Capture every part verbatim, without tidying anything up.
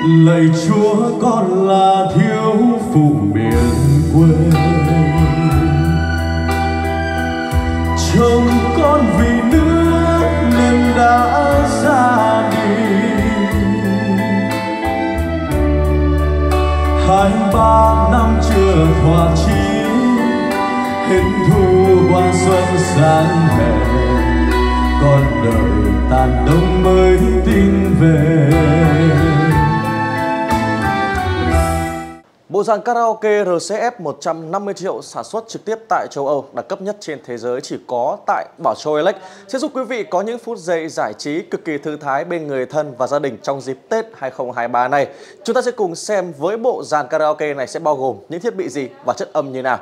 lạy Chúa con là thiếu phụ miền quê, chồng con vì nước nên đã ra đi, hai ba năm chưa thỏa chí, hết thu qua xuân sang hè, con đợi tàn đông mới tin về. Bộ dàn karaoke rờ xê ép một trăm năm mươi triệu sản xuất trực tiếp tại châu Âu, đẳng cấp nhất trên thế giới chỉ có tại Bảo Châu Elect, sẽ giúp quý vị có những phút giây giải trí cực kỳ thư thái bên người thân và gia đình trong dịp Tết hai không hai ba này. Chúng ta sẽ cùng xem với bộ dàn karaoke này sẽ bao gồm những thiết bị gì và chất âm như nào.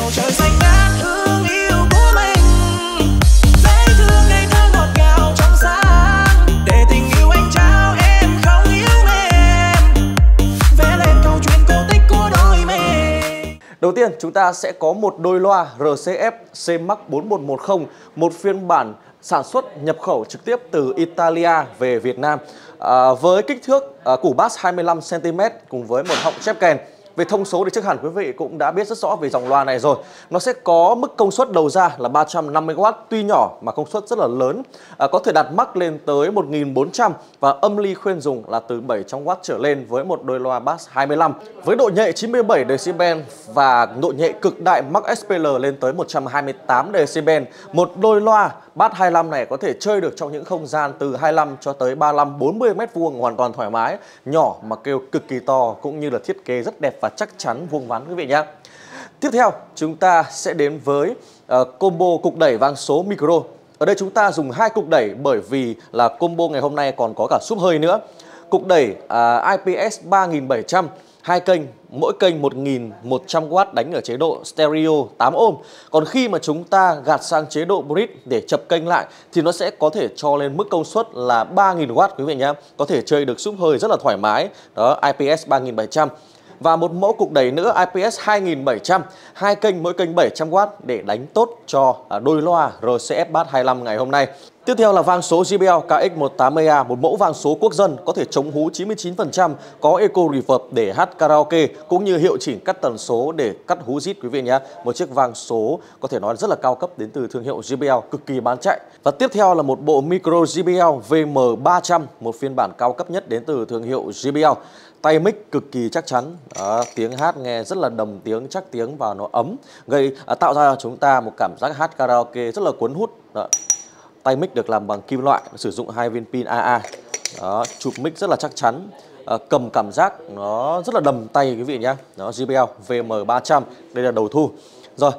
Đầu tiên chúng ta sẽ có một đôi loa rờ xê ép C Max bốn một một không, một phiên bản sản xuất nhập khẩu trực tiếp từ Italia về Việt Nam, à, với kích thước à, củ bass hai mươi lăm xăng ti mét cùng với một họng chép kèn. Về thông số thì chắc hẳn quý vị cũng đã biết rất rõ về dòng loa này rồi. Nó sẽ có mức công suất đầu ra là ba trăm năm mươi oát, tuy nhỏ mà công suất rất là lớn, à, có thể đạt max lên tới một nghìn bốn trăm và âm ly khuyên dùng là từ bảy trăm oát trở lên với một đôi loa bass hai mươi lăm. Với độ nhạy chín mươi bảy decibel và độ nhạy cực đại Max ét pê lờ lên tới một trăm hai mươi tám decibel, một đôi loa bass hai mươi lăm này có thể chơi được trong những không gian từ hai mươi lăm cho tới ba mươi lăm bốn mươi mét vuông hoàn toàn thoải mái, nhỏ mà kêu cực kỳ to, cũng như là thiết kế rất đẹp và chắc chắn vuông vắn quý vị nhé. Tiếp theo chúng ta sẽ đến với uh, combo cục đẩy vang số micro. Ở đây chúng ta dùng hai cục đẩy bởi vì là combo ngày hôm nay còn có cả súp hơi nữa. Cục đẩy uh, i pê ét ba nghìn bảy trăm, hai kênh, mỗi kênh một nghìn một trăm oát đánh ở chế độ stereo tám ôm. Còn khi mà chúng ta gạt sang chế độ bridge để chập kênh lại thì nó sẽ có thể cho lên mức công suất là ba nghìn oát quý vị nhé. Có thể chơi được súp hơi rất là thoải mái. Đó, i pê ét ba nghìn bảy trăm. Và một mẫu cục đẩy nữa i pê ét hai nghìn bảy trăm, hai kênh mỗi kênh bảy trăm oát để đánh tốt cho đôi loa rờ xê ép Bass hai mươi lăm ngày hôm nay. Tiếp theo là vang số gi bê lờ ca ích một tám mươi A, một mẫu vang số quốc dân có thể chống hú chín mươi chín phần trăm, có eco reverb để hát karaoke cũng như hiệu chỉnh cắt tần số để cắt hú rít quý vị nhé. Một chiếc vang số có thể nói rất là cao cấp đến từ thương hiệu gi bê lờ, cực kỳ bán chạy. Và tiếp theo là một bộ micro gi bê lờ vê em ba trăm, một phiên bản cao cấp nhất đến từ thương hiệu gi bê lờ. Tay mic cực kỳ chắc chắn, đó, tiếng hát nghe rất là đầm tiếng, chắc tiếng và nó ấm, gây à, tạo ra cho chúng ta một cảm giác hát karaoke rất là cuốn hút. Đó. Tay mic được làm bằng kim loại, sử dụng hai viên pin a a. Đó, chụp mic rất là chắc chắn, à, cầm cảm giác nó rất là đầm tay quý vị nhé. Đó, gi bê lờ vê em ba trăm, đây là đầu thu. Rồi,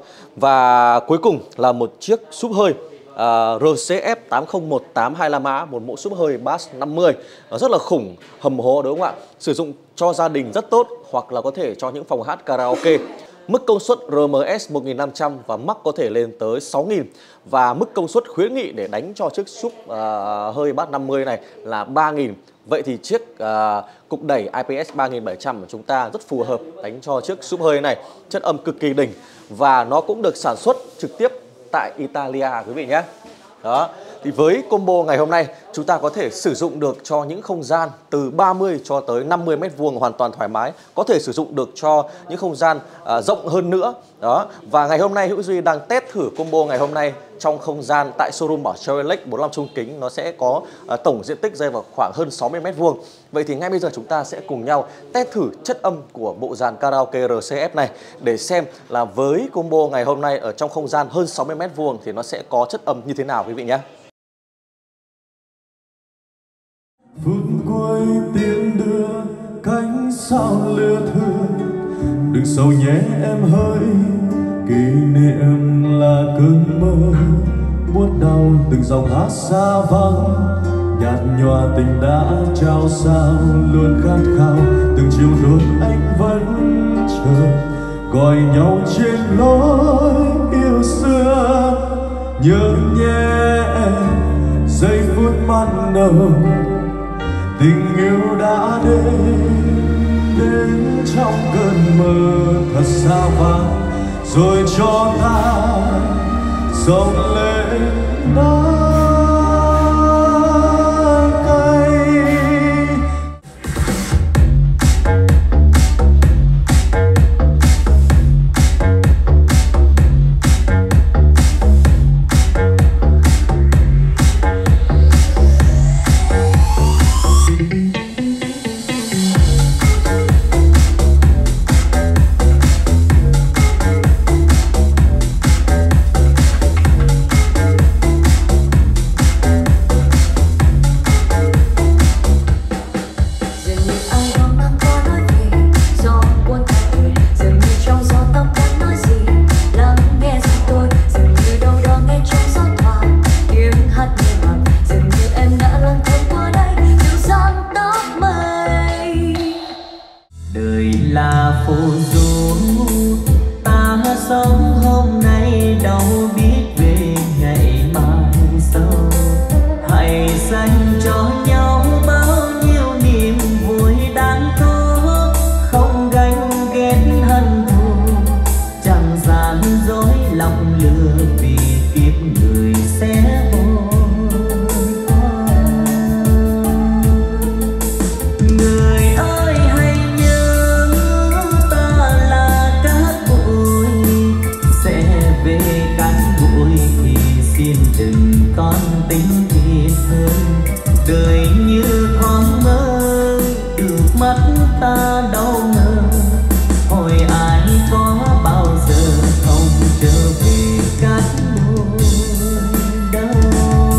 và cuối cùng là một chiếc súp hơi Uh, rờ xê ép tám không một tám hai lăm A, một mẫu súp hơi bass năm mươi, nó rất là khủng, hầm hố đúng không ạ? Sử dụng cho gia đình rất tốt, hoặc là có thể cho những phòng hát karaoke. Mức công suất rờ em ét một nghìn năm trăm và max có thể lên tới sáu nghìn, và mức công suất khuyến nghị để đánh cho chiếc súp uh, hơi bass năm mươi này là ba nghìn. Vậy thì chiếc uh, cục đẩy i pê ét ba nghìn bảy trăm của chúng ta rất phù hợp đánh cho chiếc súp hơi này, chất âm cực kỳ đỉnh, và nó cũng được sản xuất trực tiếp tại Italia quý vị nhé. Đó, thì với combo ngày hôm nay chúng ta có thể sử dụng được cho những không gian từ ba mươi cho tới năm mươi mét vuông hoàn toàn thoải mái, có thể sử dụng được cho những không gian uh, rộng hơn nữa. Đó, và ngày hôm nay Hữu Duy đang test thử combo ngày hôm nay trong không gian tại showroom Bảo Châu Elect bốn mươi lăm trung kính, nó sẽ có uh, tổng diện tích rơi vào khoảng hơn sáu mươi mét vuông. Vậy thì ngay bây giờ chúng ta sẽ cùng nhau test thử chất âm của bộ dàn karaoke rờ xê ép này để xem là với combo ngày hôm nay ở trong không gian hơn sáu mươi mét vuông thì nó sẽ có chất âm như thế nào quý vị nhé. Phút cuối tiếng đưa cánh sao lừa thương, đừng sầu nhé em hỡi, kỷ niệm là cơn mơ buốt đau, từng dòng hát xa vắng nhạt nhòa tình đã trao sao, luôn khát khao từng chiều luôn anh vẫn chờ, gọi nhau trên lối yêu xưa, nhớ nhé giây phút ban đầu tình yêu đã đến, đến trong cơn mơ thật xa vắng, rồi cho ta dòng lên đá cay. phù du, ta sống hôm nay đâu biết về ngày mai sau. Hãy dành cho nhau bao nhiêu niềm vui đáng có, không ganh ghét hận thù, chẳng gian dối lòng lừa vì kiếp người sẽ vội qua. Người ơi hãy nhớ ta là cát bụi, sẽ về cát bụi thì xin đừng con tính thiệt hơn. Đời như thoáng mơ, được mắt ta đâu ngờ, hồi ai có bao giờ không trở về cát bụi đâu.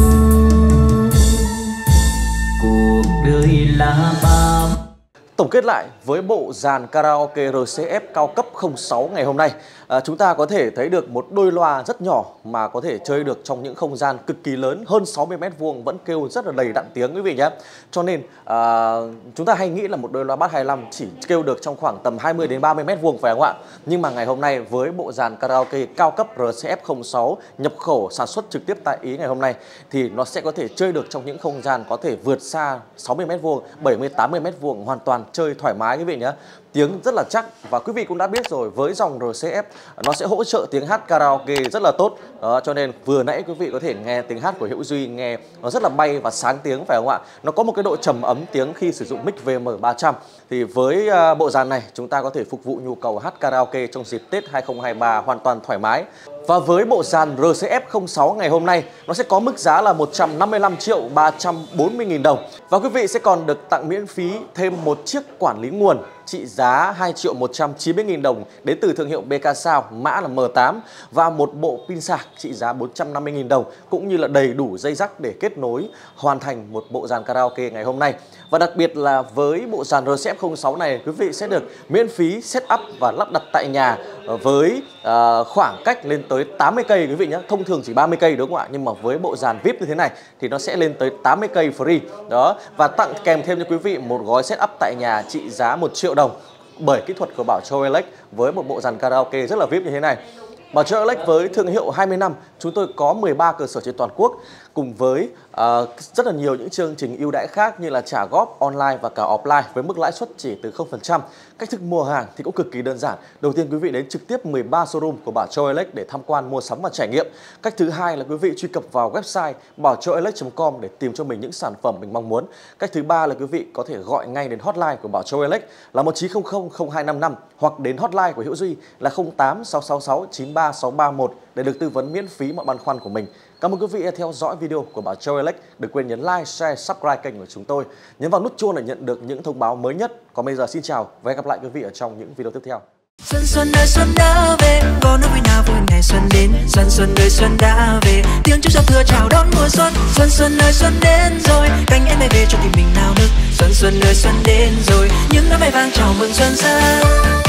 Cuộc đời là bao. Tổng kết lại với bộ dàn karaoke rờ xê ép cao cấp không sáu ngày hôm nay, à, chúng ta có thể thấy được một đôi loa rất nhỏ mà có thể chơi được trong những không gian cực kỳ lớn hơn sáu mươi mét vuông, vẫn kêu rất là đầy đặn tiếng quý vị nhé. Cho nên à, chúng ta hay nghĩ là một đôi loa bass hai mươi lăm chỉ kêu được trong khoảng tầm hai mươi đến ba mươi mét vuông phải không ạ? Nhưng mà ngày hôm nay với bộ dàn karaoke cao cấp rờ xê ép không sáu nhập khẩu sản xuất trực tiếp tại Ý ngày hôm nay thì nó sẽ có thể chơi được trong những không gian có thể vượt xa sáu mươi mét vuông, bảy mươi tám mươi mét vuông, hoàn toàn chơi thoải mái quý vị nhé. Tiếng rất là chắc và quý vị cũng đã biết rồi, với dòng rờ xê ép nó sẽ hỗ trợ tiếng hát karaoke rất là tốt. Đó, cho nên vừa nãy quý vị có thể nghe tiếng hát của Hữu Duy, nghe nó rất là bay và sáng tiếng phải không ạ? Nó có một cái độ trầm ấm tiếng khi sử dụng mic vê em ba trăm. Thì với uh, bộ dàn này chúng ta có thể phục vụ nhu cầu hát karaoke trong dịp Tết hai không hai ba hoàn toàn thoải mái. Và với bộ dàn rờ xê ép không sáu ngày hôm nay, nó sẽ có mức giá là một trăm năm mươi lăm triệu ba trăm bốn mươi nghìn đồng. Và quý vị sẽ còn được tặng miễn phí thêm một chiếc quản lý nguồn trị giá hai triệu một trăm chín mươi nghìn đồng đến từ thương hiệu bê ca Sound, mã là M tám, và một bộ pin sạc trị giá bốn trăm năm mươi nghìn đồng, cũng như là đầy đủ dây rắc để kết nối hoàn thành một bộ dàn karaoke ngày hôm nay. Và đặc biệt là với bộ dàn rờ xê ép không sáu này, quý vị sẽ được miễn phí setup và lắp đặt tại nhà với uh, khoảng cách lên tới tám mươi cây quý vị nhé. Thông thường chỉ ba mươi cây đúng không ạ? Nhưng mà với bộ dàn vi ai pi như thế này thì nó sẽ lên tới tám mươi cây free. Đó, và tặng kèm thêm cho quý vị một gói setup tại nhà trị giá một triệu đồng bởi kỹ thuật của Bảo Châu Elect với một bộ dàn karaoke rất là vi ai pi như thế này. Bảo Châu Elect với thương hiệu hai mươi năm, chúng tôi có mười ba cơ sở trên toàn quốc, cùng với uh, rất là nhiều những chương trình ưu đãi khác như là trả góp online và cả offline với mức lãi suất chỉ từ không phần trăm. Cách thức mua hàng thì cũng cực kỳ đơn giản. Đầu tiên quý vị đến trực tiếp mười ba showroom của Bảo Châu Elect để tham quan, mua sắm và trải nghiệm. Cách thứ hai là quý vị truy cập vào website bảo châu elect chấm com để tìm cho mình những sản phẩm mình mong muốn. Cách thứ ba là quý vị có thể gọi ngay đến hotline của Bảo Châu Elect là một chín không không không hai năm năm hoặc đến hotline của Hữu Duy là không tám sáu sáu sáu chín ba sáu ba một để được tư vấn miễn phí mọi băn khoăn của mình. Cảm ơn quý vị đã theo dõi video của Bảo Châu Elect. Đừng quên nhấn like, share, subscribe kênh của chúng tôi. Nhấn vào nút chuông để nhận được những thông báo mới nhất. Còn bây giờ xin chào và hẹn gặp lại quý vị ở trong những video tiếp theo. Xuân xuân đời xuân đã về, có nước vui nào vui ngày xuân đến. Xuân xuân đời xuân đã về, tiếng chúc giao thừa chào đón mùa xuân. Xuân xuân đời xuân đến rồi, cánh em về cho tìm mình nào nức. Xuân xuân đời xuân đến rồi, những nắng mai vàng chào mừng xuân sang.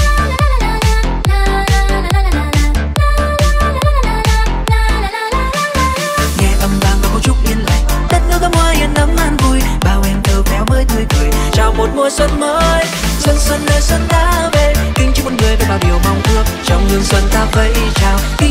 Chào một mùa xuân mới, xuân xuân đời xuân đã về, kính chúc mọi người với bao điều mong ước trong hương xuân ta vẫy chào.